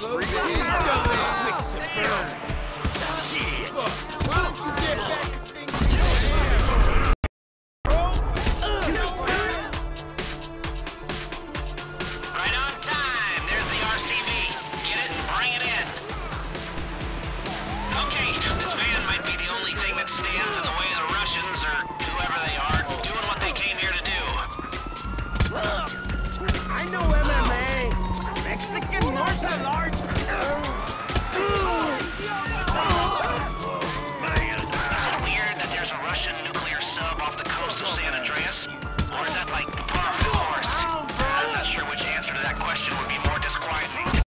Quick to burn. Shit. Why don't you get back to things you have? Right on time. There's the RCV. Get it and bring it in. Okay, this van might be the only thing that stands in the way of the Russians, or whoever they are, doing what they came here to do. I know MMA. Mexican martial arts. Is it weird that there's a Russian nuclear sub off the coast of San Andreas?